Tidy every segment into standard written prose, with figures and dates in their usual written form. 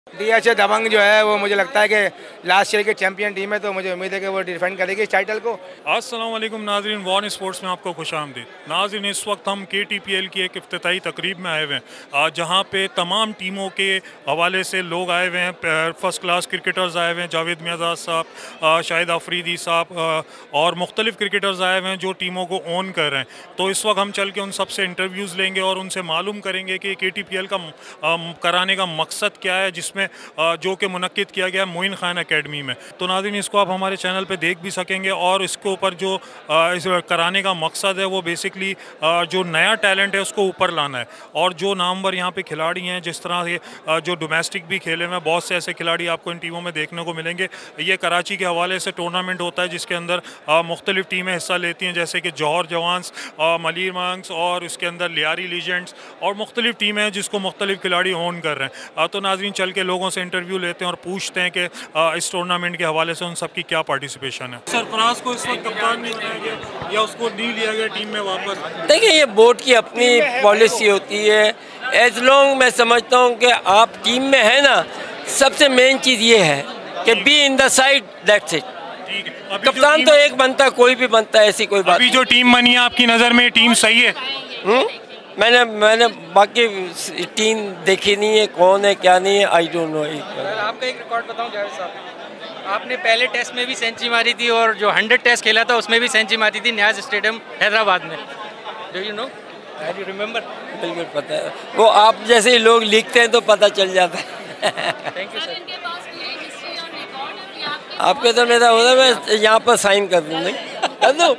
DHA दबंग जो है वो मुझे लगता है कि लास्ट ईयर की चैंपियन टीम है, तो मुझे उम्मीद है कि वो डिफेंड करेगी इस टाइटल को। अस्सलाम वालेकुम नाज़रीन, वन स्पोर्ट्स में आपको खुशामदीद। नाज़रीन, इस वक्त हम KTPL की एक इफ्तिताई तकरीब में आए हुए हैं, जहां पे तमाम टीमों के हवाले से लोग आए हुए हैं। फर्स्ट क्लास क्रिकेटर्स आए हुए हैं, जावेद मियाँदाद साहब, शाहिद आफरीदी साहब, और मुख्तलिफ क्रिकेटर्स आए हुए हैं जो टीमों को ओन कर रहे हैं। तो इस वक्त हम चल के उन सब से इंटरव्यूज़ लेंगे और उनसे मालूम करेंगे कि KTPL का कराने का मकसद क्या है, जिसमें जो कि मुनक्किद किया गया मोइन खान अकेडमी में। तो नाज़रीन, इसको आप हमारे चैनल पे देख भी सकेंगे और इसके ऊपर जो इस कराने का मकसद है वो बेसिकली जो नया टैलेंट है उसको ऊपर लाना है। और जो नामवर यहाँ पे खिलाड़ी हैं, जिस तरह से जो डोमेस्टिक भी खेले हुए हैं, बहुत से ऐसे खिलाड़ी आपको इन टीमों में देखने को मिलेंगे। ये कराची के हवाले से टूर्नामेंट होता है जिसके अंदर मुख्तलिफ टीमें हिस्सा लेती हैं, जैसे कि जौहर जवान्स, मलिर मंक्स और उसके अंदर लियारी लीजेंड्स और मुख्तलिफ टीमें हैं जिसको मुख्तलिफ खिलाड़ी ओन कर रहे हैं। तो नाज़रीन, चल के लोगों से इंटरव्यू लेते हैं और पूछते हैं कि इस टूर्नामेंट के हवाले से उन सब की क्या पार्टिसिपेशन है। सरफराज को इस वक्त कप्तान नहीं बनाया गया या उसको नहीं लिया गया टीम में वापस? देखिए, ये बोर्ड की अपनी पॉलिसी होती है। एज लॉन्ग मैं समझता हूँ कि आप टीम में है ना, सबसे मेन चीज़ ये है कि be in the side, that's it. कप्तान तो एक बनता है, कोई भी बनता है, ऐसी कोई बात। अभी जो टीम बनी है आपकी नज़र में टीम सही है? मैंने बाकी टीम देखी नहीं है, कौन है क्या नहीं है, आई डोंट नो। आपका एक रिकॉर्ड बताऊं जावेद साहब, आपने पहले टेस्ट में भी सेंचुरी मारी थी और जो 100 टेस्ट खेला था उसमें भी सेंचुरी मारी थी न्याज स्टेडियम हैदराबाद में। Do you know, do you remember? बिल्कुल पता है, वो आप जैसे ही लोग लिखते हैं तो पता चल जाता है। Thank you sir. आपके तो मेरा होता, मैं यहाँ पर साइन कर दूँ, नहीं कर दूँ?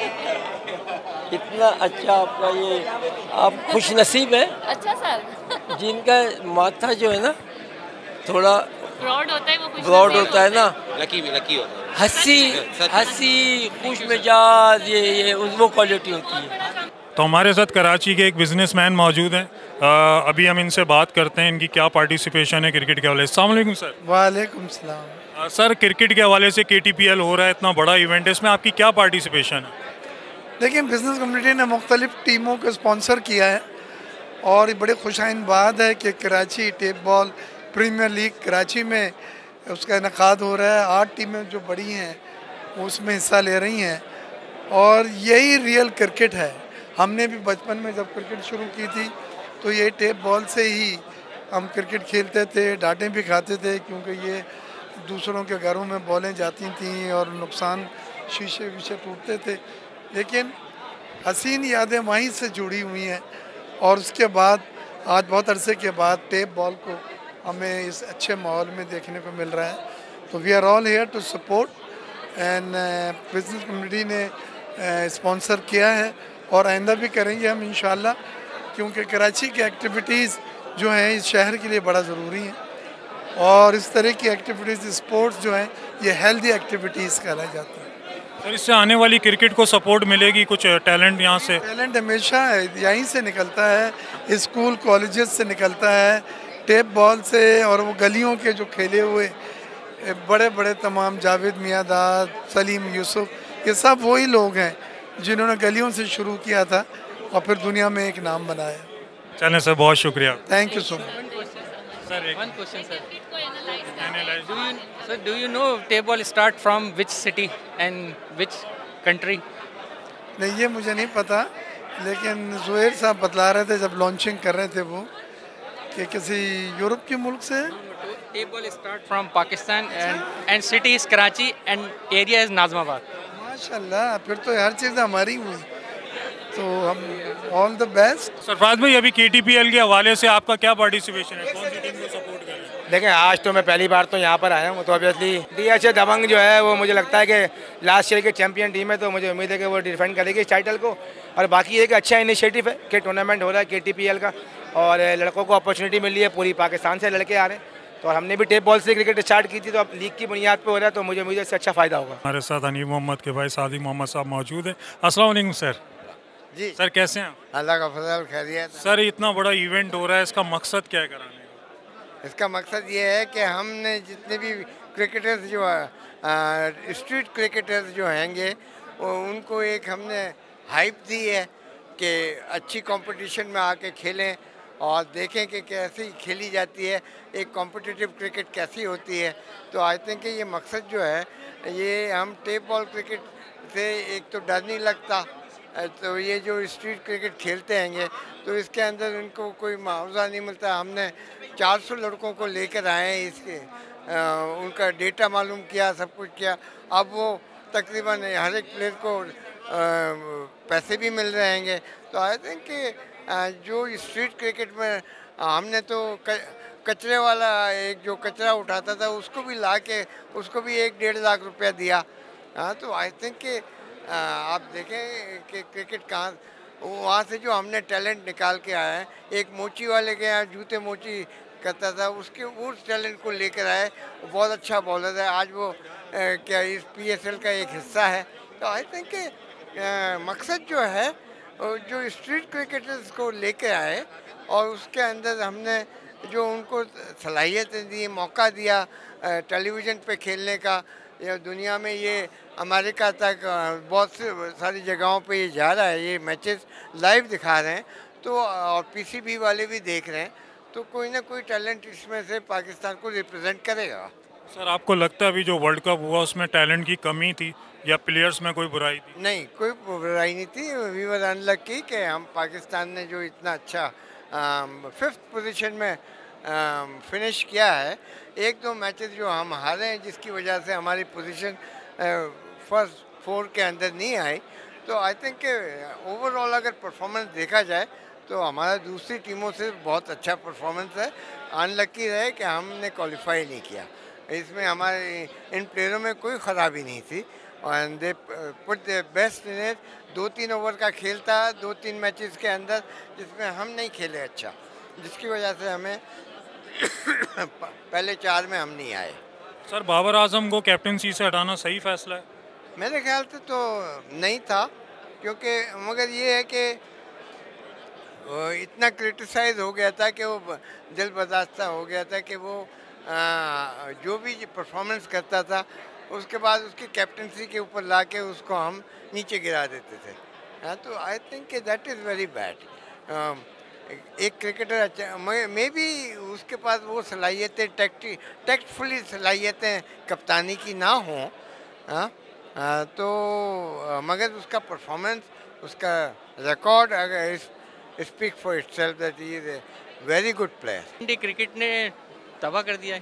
इतना अच्छा आपका ये, आप खुश नसीब है। अच्छा सर। जिनका माथा जो है ना थोड़ा ब्रॉड होता है, वो खुश ब्रॉड होता है ना, लकी होता है, हंसी खुश मिजाज, ये वो क्वालिटी होती है। तो हमारे साथ कराची के एक बिजनेसमैन मौजूद हैं। अभी हम इनसे बात करते हैं इनकी क्या पार्टिसिपेशन है क्रिकेट के हवाले से। अस्सलाम वालेकुम सर। वालेकुम सलाम। सर, क्रिकेट के हवाले से KTPL हो रहा है, इतना बड़ा इवेंट है, इसमें आपकी क्या पार्टिसिपेशन है? देखिए, बिज़नेस कम्युनिटी ने मुख्तलिफ टीमों को स्पॉन्सर किया है और ये बड़े खुशाइन बात है कि Karachi tape ball premier league Karachi में उसका इनकाद हो रहा है। 8 टीमें जो बड़ी हैं वो उसमें हिस्सा ले रही हैं और यही रियल क्रिकेट है। हमने भी बचपन में जब क्रिकेट शुरू की थी तो ये टेप बॉल से ही हम क्रिकेट खेलते थे, डांटें भी खाते थे क्योंकि ये दूसरों के घरों में बॉलें जाती थीं और नुकसान, शीशे वीशे टूटते थे। लेकिन हसीन यादें वहीं से जुड़ी हुई हैं और उसके बाद आज बहुत अरसे के बाद टेप बॉल को हमें इस अच्छे माहौल में देखने को मिल रहा है। तो we are all here to support and business community ने स्पॉन्सर किया है और आइंदा भी करेंगे हम इंशाल्लाह, क्योंकि कराची की एक्टिविटीज़ जो हैं इस शहर के लिए बड़ा ज़रूरी हैं और इस तरह की एक्टिविटीज़, स्पोर्ट्स जो हैं ये हेल्दी एक्टिविटीज़ कहलाई जाती हैं। सर, इससे आने वाली क्रिकेट को सपोर्ट मिलेगी? कुछ टैलेंट यहाँ से? टैलेंट हमेशा यहीं से निकलता है, स्कूल कॉलेजेस से निकलता है, टेप बॉल से, और वो गलियों के जो खेले हुए बड़े बड़े तमाम जावेद मियाँदाद, सलीम यूसुफ, ये सब वही लोग हैं जिन्होंने गलियों से शुरू किया था और फिर दुनिया में एक नाम बनाया। चलें सर, बहुत शुक्रिया। Thank you so much. One question, sir. Do you know table ball start from which city and which country? नहीं, ये मुझे नहीं पता, लेकिन जुहैर साहब बतला रहे थे जब लॉन्चिंग कर रहे थे वो कि किसी यूरोप के मुल्क से। Table ball start from Pakistan and city is Karachi and area is Nazimabad. माशाल्लाह, फिर तो हर चीज़ हमारी हुई, तो हम ऑल द बेस्ट। सरफराज भाई, अभी KTPL के हवाले से आपका क्या पार्टिसिपेशन है, कौन सी टीम को सपोर्ट कर रहे हैं? देखें, आज तो मैं पहली बार तो यहाँ पर आया हूँ, तो ऑब्वियसली डीएचए दबंग जो है वो मुझे लगता है कि लास्ट ईयर की चैंपियन टीम है, तो मुझे उम्मीद है कि वो डिफेंड करेगी इस टाइटल को। और बाकी एक अच्छा इनिशिएटिव है कि टूर्नामेंट हो रहा है KTPL का और लड़कों को अपॉर्चुनिटी मिली है, पूरी पाकिस्तान से लड़के आ रहे हैं। तो हमने भी टेप बॉल से क्रिकेट स्टार्ट की थी, तो अब लीग की बुनियाद पर हो रहा है, तो मुझे इससे अच्छा फ़ायदा होगा। हमारे साथ हनीफ मोहम्मद के भाई सादिक मोहम्मद साहब मौजूद हैं। अस्सलाम वालेकुम सर। जी सर, कैसे हैं? अल्लाह का फजल, खैरियत। सर, इतना बड़ा इवेंट हो रहा है, इसका मकसद क्या है कराने का? इसका मकसद ये है कि हमने जितने भी क्रिकेटर्स जो स्ट्रीट क्रिकेटर्स जो हैंगे उनको एक हमने हाइप दी है कि अच्छी कंपटीशन में आके खेलें और देखें कि कैसी खेली जाती है, एक कॉम्पिटिटिव क्रिकेट कैसी होती है। तो आई थिंक ये मकसद जो है, ये हम टेप बॉल क्रिकेट से एक तो डर नहीं लगता, तो ये जो स्ट्रीट क्रिकेट खेलते हैंगे तो इसके अंदर इनको कोई मुआवजा नहीं मिलता। हमने 400 लड़कों को लेकर आए हैं, इसके उनका डेटा मालूम किया, सब कुछ किया। अब वो तकरीबन हर एक प्लेयर को पैसे भी मिल रहे हैंगे। तो आई थिंक कि जो स्ट्रीट क्रिकेट में हमने तो कचरे वाला एक जो कचरा उठाता था उसको भी ला के उसको भी 1-1.5 लाख रुपया दिया। हाँ, तो आई थिंक कि आप देखें कि क्रिकेट कहाँ, वहाँ से जो हमने टैलेंट निकाल के आए हैं, एक मोची वाले के यहाँ जूते मोची करता था, उसके उस टैलेंट को लेकर आए, वो बहुत अच्छा बॉलर है। आज वो क्या इस PSL का एक हिस्सा है। तो आई थिंक कि मकसद जो है, जो स्ट्रीट क्रिकेटर्स को लेकर आए और उसके अंदर हमने जो उनको सलाहियतें दी, मौका दिया टेलीविज़न पे खेलने का, या दुनिया में ये अमेरिका तक बहुत सारी जगहों पे ये जा रहा है, ये मैचेस लाइव दिखा रहे हैं, तो और PCB वाले भी देख रहे हैं, तो कोई ना कोई टैलेंट इसमें से पाकिस्तान को रिप्रेजेंट करेगा। सर, आपको लगता है अभी जो वर्ल्ड कप हुआ उसमें टैलेंट की कमी थी या प्लेयर्स में कोई बुराई थी? नहीं, कोई बुराई नहीं थी। वी वर अनलकी कि हम पाकिस्तान ने जो इतना अच्छा 5th पोजीशन में फिनिश किया है। 1-2 मैचेस जो हम हारे हैं जिसकी वजह से हमारी पोजीशन फर्स्ट 4 के अंदर नहीं आई। तो आई थिंक कि ओवरऑल अगर परफॉर्मेंस देखा जाए तो हमारा दूसरी टीमों से बहुत अच्छा परफॉर्मेंस है। अनलकी रहे कि हमने क्वालिफाई नहीं किया, इसमें हमारे इन प्लेयरों में कोई ख़राबी नहीं थी और they put the best in it. 2-3 over का खेल था 2-3 मैचेस के अंदर, जिसमें हम नहीं खेले अच्छा, जिसकी वजह से हमें पहले 4 में हम नहीं आए। सर, बाबर आजम को कैप्टनसी से हटाना सही फैसला है? मेरे ख्याल से तो नहीं था, क्योंकि मगर ये है कि इतना क्रिटिसाइज हो गया था कि वो दिल बर्दाश्ता हो गया था कि वो जो भी परफॉर्मेंस करता था उसके बाद उसकी कैप्टनसी के ऊपर ला के उसको हम नीचे गिरा देते थे। हाँ, तो आई थिंक कि दैट इज़ वेरी बैड। एक क्रिकेटर अच्छा, मे बी उसके पास वो सलाहियतें टेक्टफुली सलाहियतें कप्तानी की ना हों, तो मगर उसका परफॉर्मेंस, उसका रिकॉर्ड अगर speak for itself that he is a very good player. India cricket ने तबाह कर दिया है।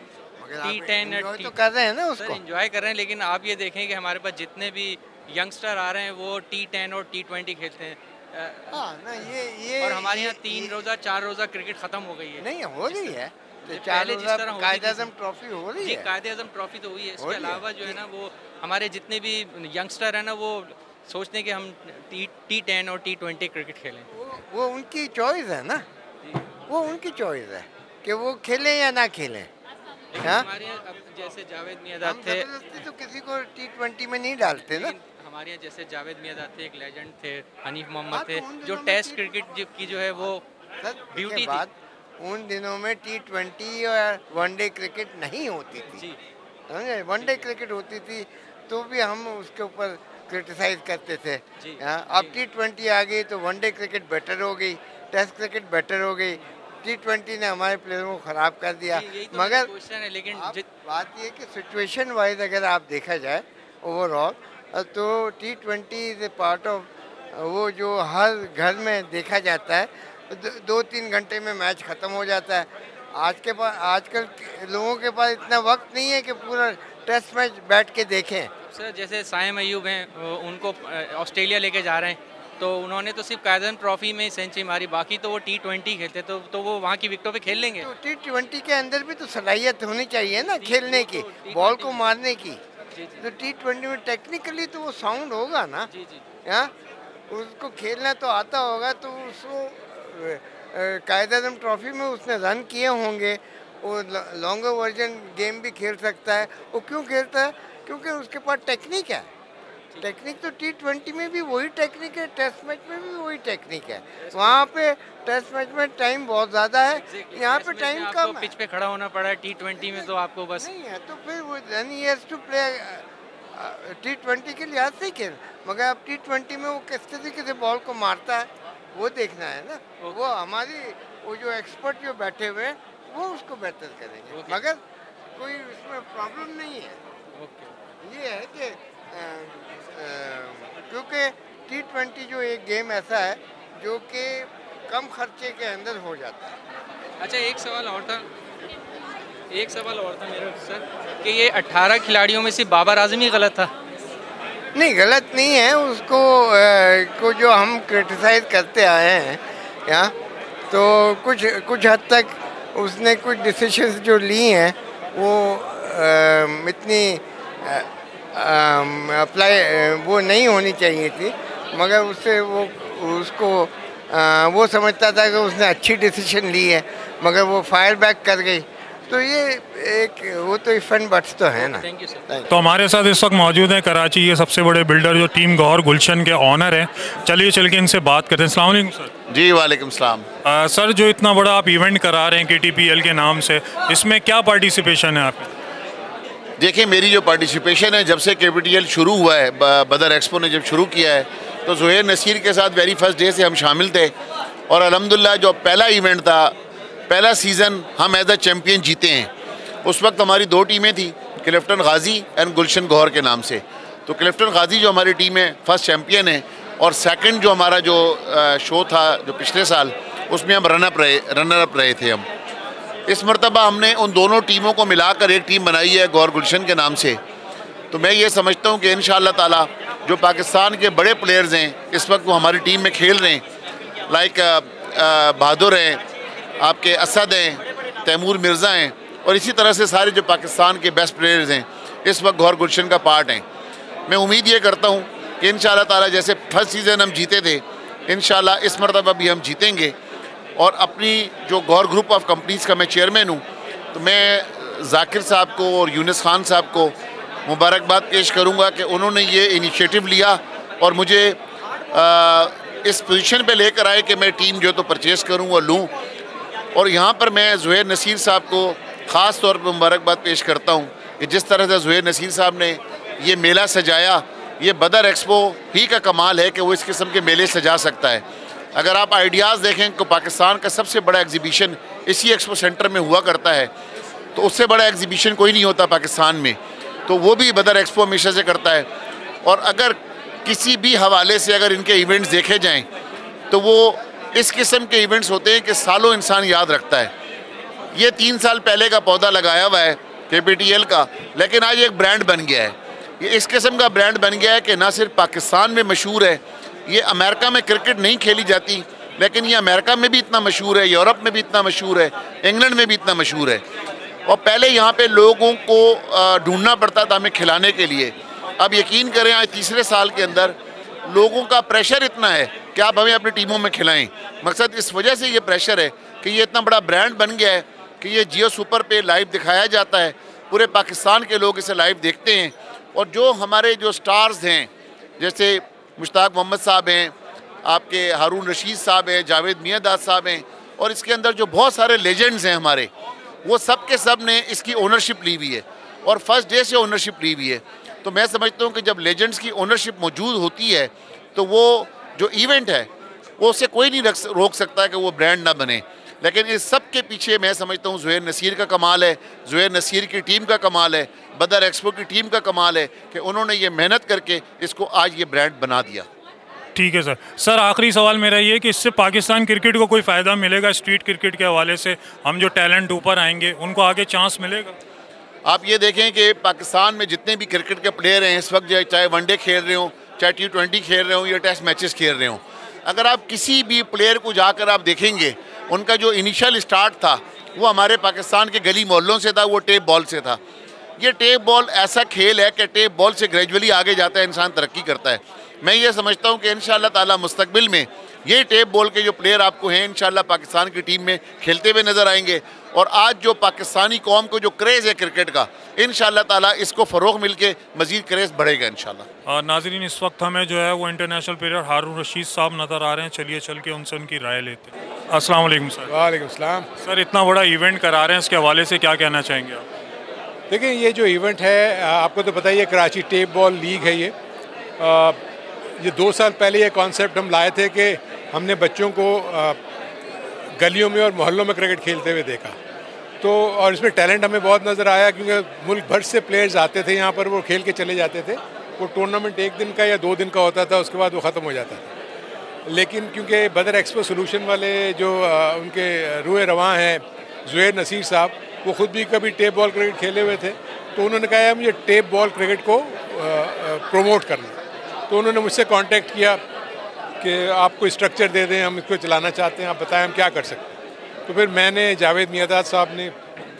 T10 तो कर रहे हैं ना उसको, एंजॉय कर रहे हैं, लेकिन आप ये देखें कि हमारे पास जितने भी यंगस्टर आ रहे हैं वो T10 और T20 खेलते हैं। हाँ ना, ये और हमारे यहाँ 3 रोज़ा 4 रोज़ा क्रिकेट ख़त्म हो गई है। नहीं हो रही है, पहले जिस तरह कायद-ए-आज़म ट्रॉफी हो रही है। कायद-ए-आज़म ट्रॉफी तो हुई है। इसके अलावा जो है ना, वो हमारे जितने भी यंगस्टर हैं ना, वो सोचते हैं कि हम T10 और T20 क्रिकेट खेलें। वो उनकी चॉइस है ना, वो उनकी चॉइस है कि वो खेलें या ना खेलें। हमारे यहाँ जैसे जावेद मियाँदाद थे, तो किसी को T20 में नहीं डालते ना। हमारे यहाँ जैसे जावेद मियाँदाद थे, एक लेजेंड थे, हनीफ मोहम्मद थे, जो टेस्ट क्रिकेट की जो है वो ब्यूटी थी। उन दिनों में T20 और वनडे क्रिकेट नहीं होती थी, वनडे क्रिकेट होती थी तो भी हम उसके ऊपर क्रिटिसाइज करते थे। अब T20 आ गई तो वनडे क्रिकेट बेटर हो गई, टेस्ट क्रिकेट बेटर हो गई। T20 ने हमारे प्लेयरों को ख़राब कर दिया। तो मगर है, लेकिन बात ये कि सिचुएशन वाइज अगर आप देखा जाए ओवरऑल, तो T20 is a part of वो जो हर घर में देखा जाता है। 2-3 घंटे में मैच ख़त्म हो जाता है। आजकल लोगों के पास इतना वक्त नहीं है कि पूरा टेस्ट मैच बैठ के देखें। सर, जैसे साइम अयूब हैं, उनको ऑस्ट्रेलिया लेके जा रहे हैं, तो उन्होंने तो सिर्फ कायदन ट्रॉफी में ही सेंचुरी मारी, बाकी तो वो T20 खेलते, तो वो वहाँ की विकेटों पे खेल लेंगे। तो T20 के अंदर भी तो सलाहियत होनी चाहिए ना खेलने की, बॉल को मारने की। तो T20 में टेक्निकली तो वो साउंड होगा ना, उसको खेलना तो आता होगा, तो उसको कायद-ए-आज़म ट्रॉफी में उसने रन किए होंगे, वो लॉन्गर वर्जन गेम भी खेल सकता है। वो क्यों खेलता है? क्योंकि उसके पास टेक्निक है। टेक्निक तो T20 में भी वही टेक्निक है, टेस्ट मैच में भी वही टेक्निक है। वहाँ पे टेस्ट मैच में टाइम बहुत ज़्यादा है, यहाँ पे टाइम कम है। पिच पे खड़ा होना पड़ा है, T20 में तो आपको बस नहीं है, तो फिर वो then he has to play T20 के लिहाज से खेल, मगर अब T20 में वो किस तरीके से बॉल को मारता है वो देखना है ना। वो हमारी वो जो एक्सपर्ट जो बैठे हुए हैं वो उसको बेहतर करेंगे, मगर कोई इसमें प्रॉब्लम नहीं है। ये है कि क्योंकि T20 जो एक गेम ऐसा है जो कि कम खर्चे के अंदर हो जाता है। अच्छा, एक सवाल और था मेरा सर, कि ये 18 खिलाड़ियों में से बाबर आजम ही गलत था? नहीं, गलत नहीं है। उसको को जो हम क्रिटिसाइज करते आए हैं यहाँ, तो कुछ हद तक उसने कुछ डिसीशंस जो ली हैं वो इतनी अप्लाई वो नहीं होनी चाहिए थी, मगर उससे वो समझता था कि उसने अच्छी डिसीजन ली है, मगर वो फायर बैक कर गई। तो ये एक वो तो इफेंट बट्स तो है ना। Thank you sir. तो हमारे साथ इस वक्त मौजूद हैं कराची ये सबसे बड़े बिल्डर जो टीम गौहर गुलशन के ऑनर हैं। चलिए चल के इनसे बात करते हैं। अस्सलाम वालेकुम सर। जी वालेकुम सलाम। सर, जो इतना बड़ा आप इवेंट करा रहे हैं KTPL के नाम से, इसमें क्या पार्टिसिपेशन है आपकी? देखिए, मेरी जो पार्टिसिपेशन है जब से KTPL शुरू हुआ है, बदर एक्सपो ने जब शुरू किया है, तो ज़ुहैर नसीर के साथ वेरी फर्स्ट डे से हम शामिल थे। और अल्हम्दुलिल्लाह जो पहला इवेंट था, पहला सीज़न हम एज अ चैम्पियन जीते हैं। उस वक्त हमारी 2 टीमें थी, क्लिफ्टन गाजी एंड गुलशन गौहर के नाम से। तो क्लिफ्टन गाजी जो हमारी टीम है फर्स्ट चैम्पियन है, और सेकंड जो हमारा जो शो था जो पिछले साल, उसमें हम रनर अप रहे थे हम। इस मरतबा हमने उन दोनों टीमों को मिलाकर एक टीम बनाई है गौहर गुलशन के नाम से। तो मैं ये समझता हूँ कि इंशाअल्लाह ताला जो पाकिस्तान के बड़े प्लेयर्स हैं इस वक्त वो हमारी टीम में खेल रहे हैं, लाइक बहादुर हैं, आपके असद हैं, तैमूर मिर्ज़ा हैं, और इसी तरह से सारे जो पाकिस्तान के बेस्ट प्लेयर्स हैं इस वक्त गौहर गुलशन का पार्ट हैं। मैं उम्मीद ये करता हूँ कि इंशाअल्लाह ताला जैसे फर्स्ट सीज़न हम जीते थे, इंशाअल्लाह इस मरतबा भी हम जीतेंगे। और अपनी जो गौहर ग्रुप ऑफ कंपनीज़ का मैं चेयरमैन हूँ, तो मैं जाकिर साहब को और यूनिस खान साहब को मुबारकबाद पेश करूँगा कि उन्होंने ये इनिशिएटिव लिया और मुझे इस पोजीशन पे लेकर आए कि मैं टीम जो तो परचेज़ करूँ और लूँ। और यहाँ पर मैं ज़ुहैर नसीर साहब को ख़ास तौर पर मुबारकबाद पेश करता हूँ कि जिस तरह से ज़ुहैर नसीर साहब ने ये मेला सजाया, ये बदर एक्सपो ही का कमाल है कि वो इस किस्म के मेले सजा सकता है। अगर आप आइडियाज़ देखें तो पाकिस्तान का सबसे बड़ा एग्जीबिशन इसी एक्सपो सेंटर में हुआ करता है, तो उससे बड़ा एग्जीबिशन कोई नहीं होता पाकिस्तान में, तो वो भी बदर एक्सपो हमेशा से करता है। और अगर किसी भी हवाले से अगर इनके इवेंट्स देखे जाएँ तो वो इस किस्म के इवेंट्स होते हैं कि सालों इंसान याद रखता है। ये 3 साल पहले का पौधा लगाया हुआ है KTPL का, लेकिन आज एक ब्रांड बन गया है। ये इस किस्म का ब्रांड बन गया है कि ना सिर्फ पाकिस्तान में मशहूर है, ये अमेरिका में क्रिकेट नहीं खेली जाती, लेकिन ये अमेरिका में भी इतना मशहूर है, यूरोप में भी इतना मशहूर है, इंग्लैंड में भी इतना मशहूर है। और पहले यहाँ पे लोगों को ढूंढना पड़ता था हमें खिलाने के लिए। अब यकीन करें आज तीसरे साल के अंदर लोगों का प्रेशर इतना है कि आप हमें अपनी टीमों में खिलाएं। मकसद इस वजह से ये प्रेशर है कि ये इतना बड़ा ब्रांड बन गया है कि ये जियो सुपर पे लाइव दिखाया जाता है, पूरे पाकिस्तान के लोग इसे लाइव देखते हैं। और जो हमारे जो स्टार्स हैं जैसे मुश्ताक मोहम्मद साहब हैं, आपके हारून रशीद साहब हैं, जावेद मियाँदाद साहब हैं, और इसके अंदर जो बहुत सारे लेजेंड्स हैं हमारे, वो सब के सब ने इसकी ओनरशिप ली हुई है और फर्स्ट डे से ओनरशिप ली हुई है। तो मैं समझता हूँ कि जब लेजेंड्स की ओनरशिप मौजूद होती है तो वो जो इवेंट है वो उससे कोई नहीं रोक सकता कि वो ब्रांड ना बने। लेकिन इस सब के पीछे मैं समझता हूँ ज़ुहैर नसीर का कमाल है, ज़ुहैर नसीर की टीम का कमाल है, बदर एक्सपो की टीम का कमाल है कि उन्होंने ये मेहनत करके इसको आज ये ब्रांड बना दिया। ठीक है सर, आखिरी सवाल मेरा ये कि इससे पाकिस्तान क्रिकेट को कोई फ़ायदा मिलेगा? स्ट्रीट क्रिकेट के हवाले से हम जो टैलेंट ऊपर आएंगे उनको आगे चांस मिलेगा? आप ये देखें कि पाकिस्तान में जितने भी क्रिकेट के प्लेयर हैं इस वक्त, चाहे वनडे खेल रहे हों, चाहे T20 खेल रहे हों या टेस्ट मैचेस खेल रहे हों, अगर आप किसी भी प्लेयर को जाकर आप देखेंगे उनका जो इनिशियल स्टार्ट था वो हमारे पाकिस्तान के गली मोहल्लों से था, वो टेप बॉल से था। ये टेप बॉल ऐसा खेल है कि टेप बॉल से ग्रेजुअली आगे जाता है, इंसान तरक्की करता है। मैं ये समझता हूँ कि इंशाअल्लाह ताला मुस्तकबिल में ये टेप बॉल के जो प्लेयर आपको हैं इंशाअल्लाह पाकिस्तान की टीम में खेलते हुए नज़र आएंगे। और आज जो पाकिस्तानी कौम को जो क्रेज़ है क्रिकेट का, इंशाअल्लाह ताला इसको फ़रोग़ मिल के मज़ीद क्रेज़ बढ़ेगा इंशाअल्लाह। नाज़रीन, इस वक्त हमें जो है वो इंटरनेशनल प्लेयर हारून रशीद साहब नज़र आ रहे हैं। चलिए चल के उनसे उनकी राय लेते हैं। अस्सलाम वालेकुम सर। वालेकुम सलाम। सर, इतना बड़ा इवेंट करा रहे हैं, इसके हवाले से क्या कहना चाहेंगे आप? देखिए, ये जो इवेंट है आपको तो पता ही है, कराची टेप बॉल लीग है ये 2 साल पहले ये कॉन्सेप्ट हम लाए थे कि हमने बच्चों को गलियों में और मोहल्लों में क्रिकेट खेलते हुए देखा। तो और इसमें टैलेंट हमें बहुत नज़र आया, क्योंकि मुल्क भर से प्लेयर्स आते थे यहाँ पर, वो खेल के चले जाते थे। वो टूर्नामेंट 1 दिन का या 2 दिन का होता था, उसके बाद वो ख़त्म हो जाता था। लेकिन क्योंकि बदर एक्सपो सोल्यूशन वाले जो उनके रूए रवां हैं ज़ुहैर नसीर साहब, वो ख़ुद भी कभी टेप बॉल क्रिकेट खेले हुए थे, तो उन्होंने कहा हम ये टेप बॉल क्रिकेट को प्रमोट करना। तो उन्होंने मुझसे कांटेक्ट किया कि आप कोई स्ट्रक्चर दे दें, हम इसको चलाना चाहते हैं, आप बताएं हम क्या कर सकते हैं। तो फिर मैंने, जावेद मियादाद साहब ने,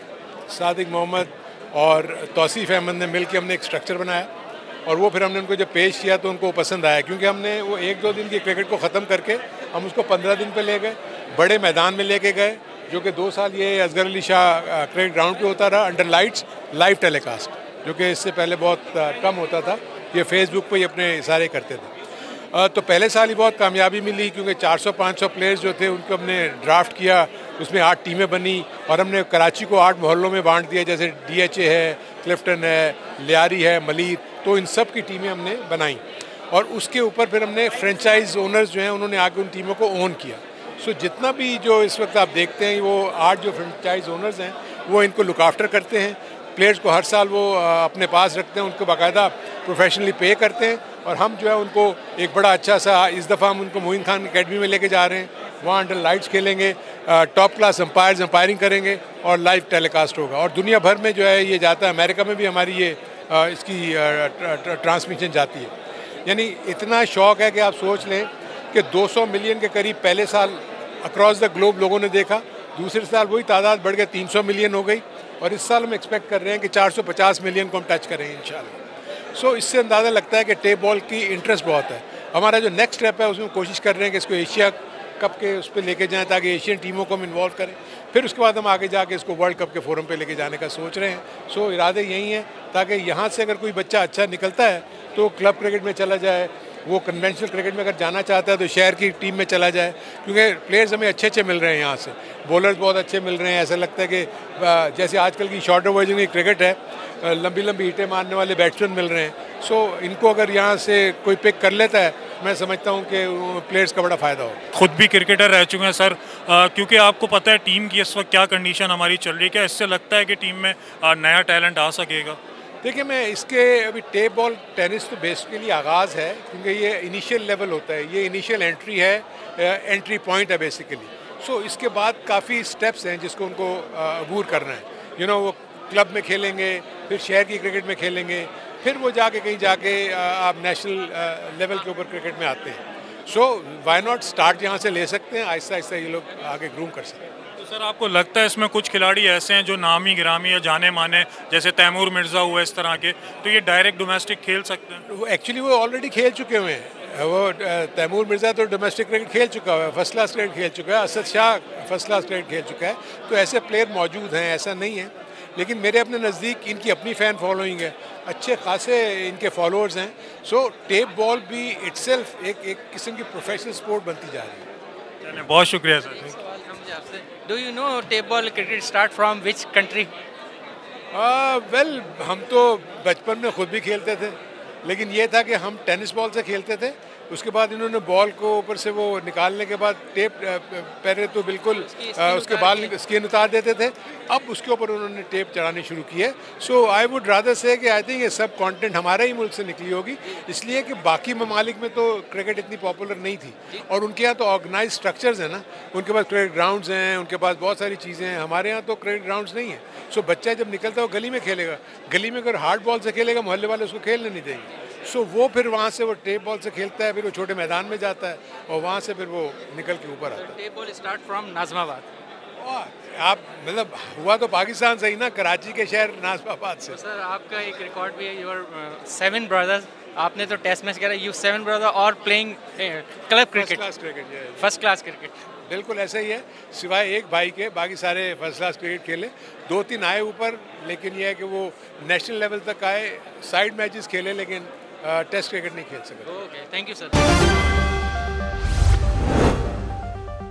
सादिक मोहम्मद और तौसीफ़ अहमद ने मिल के हमने एक स्ट्रक्चर बनाया, और वो फिर हमने उनको जब पेश किया तो उनको पसंद आया, क्योंकि हमने वो 1-2 दिन की क्रिकेट को ख़त्म करके हम उसको 15 दिन पे ले गए, बड़े मैदान में लेके गए, जो कि 2 साल ये असगर अली शाह क्रिकेट ग्राउंड पे होता रहा, अंडर लाइट्स, लाइव टेलीकास्ट, जो कि इससे पहले बहुत कम होता था। ये फेसबुक पे ही अपने इशारे करते थे। तो पहले साल ही बहुत कामयाबी मिली, क्योंकि 400-500 प्लेयर्स जो थे उनको हमने ड्राफ्ट किया, उसमें 8 टीमें बनी, और हमने कराची को 8 मोहल्लों में बांट दिया, जैसे DHA है, क्लिफ्टन है, लियारी है, मलीर, तो इन सब की टीमें हमने बनाई। और उसके ऊपर फिर हमने फ्रेंचाइज ओनर्स जो हैं उन्होंने आके उन टीमों को ओन किया। सो जितना भी जो इस वक्त आप देखते हैं, वो 8 जो फ्रेंचाइज ओनर्स हैं वो इनको लुक आफ्टर करते हैं। प्लेयर्स को हर साल वो अपने पास रखते हैं, उनको बाकायदा प्रोफेशनली पे करते हैं, और हम जो है उनको एक बड़ा अच्छा सा, इस दफ़ा हम उनको मोइन खान अकेडमी में लेके जा रहे हैं, वहाँ अंडर लाइट्स खेलेंगे, टॉप क्लास अंपायरिंग करेंगे, और लाइव टेलीकास्ट होगा। और दुनिया भर में जो है ये जाता है, अमेरिका में भी हमारी ये इसकी ट्रांसमिशन जाती है। यानी इतना शौक़ है कि आप सोच लें कि 200 मिलियन के करीब पहले साल अक्रॉस द ग्लोब लोगों ने देखा, दूसरे साल वही तादाद बढ़ के 300 मिलियन हो गई, और इस साल हम एक्सपेक्ट कर रहे हैं कि 450 मिलियन को हम टच करेंगे इंशाल्लाह। सो इससे अंदाज़ा लगता है कि टेप बॉल की इंटरेस्ट बहुत है। हमारा जो नेक्स्ट स्टेप है उसमें कोशिश कर रहे हैं कि इसको एशिया कप के उस पर लेके जाएं, ताकि एशियन टीमों को हम इन्वॉल्व करें। फिर उसके बाद हम आगे जाके इसको वर्ल्ड कप के फोरम पे लेके जाने का सोच रहे हैं। सो इरादे यही हैं, ताकि यहाँ से अगर कोई बच्चा अच्छा निकलता है तो क्लब क्रिकेट में चला जाए, वो कन्वेंशनल क्रिकेट में अगर जाना चाहता है तो शहर की टीम में चला जाए, क्योंकि प्लेयर्स हमें अच्छे अच्छे मिल रहे हैं यहाँ से, बॉलर्स बहुत अच्छे मिल रहे हैं। ऐसा लगता है कि जैसे आजकल की शॉर्टर वर्जन की क्रिकेट है, लंबी लंबी हिटें मारने वाले बैट्समैन मिल रहे हैं। सो इनको अगर यहाँ से कोई पिक कर लेता है, मैं समझता हूँ कि प्लेयर्स का बड़ा फ़ायदा हो। खुद भी क्रिकेटर रह चुके हैं सर, क्योंकि आपको पता है टीम की इस वक्त क्या कंडीशन हमारी चल रही है, क्या इससे लगता है कि टीम में नया टैलेंट आ सकेगा? देखिए, मैं इसके अभी टेप बॉल टेनिस तो बेसिकली आगाज़ है, क्योंकि ये इनिशियल लेवल होता है, ये इनिशियल एंट्री है, एंट्री पॉइंट है बेसिकली। सो इसके बाद काफ़ी स्टेप्स हैं जिसको उनको अबूर करना है। वो क्लब में खेलेंगे, फिर शहर की क्रिकेट में खेलेंगे, फिर वो जाके कहीं जाके आप नेशनल लेवल के ऊपर क्रिकेट में आते हैं। सो व्हाई नॉट स्टार्ट यहाँ से ले सकते हैं, आहिस्ता आहिस्ता ये लोग आगे ग्रूम कर सकते हैं। तो सर आपको लगता है इसमें कुछ खिलाड़ी ऐसे हैं जो नामी गिरामी या जाने माने, जैसे तैमूर मिर्ज़ा हुआ इस तरह के, तो ये डायरेक्ट डोमेस्टिक खेल सकते हैं? एक्चुअली वो ऑलरेडी खेल चुके हुए हैं। वो तैमूर मिर्ज़ा तो डोमेस्टिक क्रिकेट खेल चुका है, फर्स्ट क्लास क्रिकेट खेल चुका है, Asad Shah first class cricket खेल चुका है। तो ऐसे प्लेयर मौजूद हैं, ऐसा नहीं है। लेकिन मेरे अपने नज़दीक इनकी अपनी फ़ैन फॉलोइंग है, अच्छे खासे इनके फॉलोअर्स हैं। सो टेप बॉल भी इटसेल्फ एक किस्म की प्रोफेशनल स्पोर्ट बनती जा रही है। बहुत शुक्रिया sir. Do you know tape ball cricket start from which country? Well, हम तो बचपन में ख़ुद भी खेलते थे, लेकिन ये था कि हम टेनिस बॉल से खेलते थे। उसके बाद इन्होंने बॉल को ऊपर से वो निकालने के बाद टेप पहले तो बिल्कुल उसके बाल स्किन उतार देते थे, अब उसके ऊपर उन्होंने टेप चढ़ानी शुरू की है। सो आई वुड रादर से कि आई थिंक ये सब कंटेंट हमारे ही मुल्क से निकली होगी, इसलिए कि बाकी ममालिक में तो क्रिकेट इतनी पॉपुलर नहीं थी, और उनके यहाँ तो ऑर्गेनाइज स्ट्रक्चर्स हैं ना, उनके पास क्रिकेट ग्राउंड्स हैं, उनके पास बहुत सारी चीज़ें हैं। हमारे यहाँ तो क्रिकेट ग्राउंड्स नहीं है। सो बच्चा जब निकलता है वो गली में खेलेगा, गली में अगर हार्ड बॉल से खेलेगा मोहल्ले वाले उसको खेलने नहीं देंगे। सो वो फिर वहाँ से वो टेप बॉल से खेलता है, फिर वो छोटे मैदान में जाता है, और वहाँ से फिर वो निकल के ऊपर आता है। Tape ball start from Nazimabad. आप मतलब हुआ तो पाकिस्तान से ही ना, कराची के शहर नाज़िमाबाद से। तो सर आपका एक रिकॉर्ड भी है, योर 7 ब्रदर्स, आपने तो टेस्ट मैच करा, यू 7 ब्रदर और playing club cricket, first class cricket. बिल्कुल ऐसा ही है, सिवाय एक भाई के बाकी सारे फर्स्ट क्लास क्रिकेट खेले। 2-3 आए ऊपर, लेकिन यह है कि वो नेशनल लेवल तक आए, साइड मैचेस खेले, लेकिन टेस्ट क्रिकेट नहीं खेल सके। Okay, thank you sir.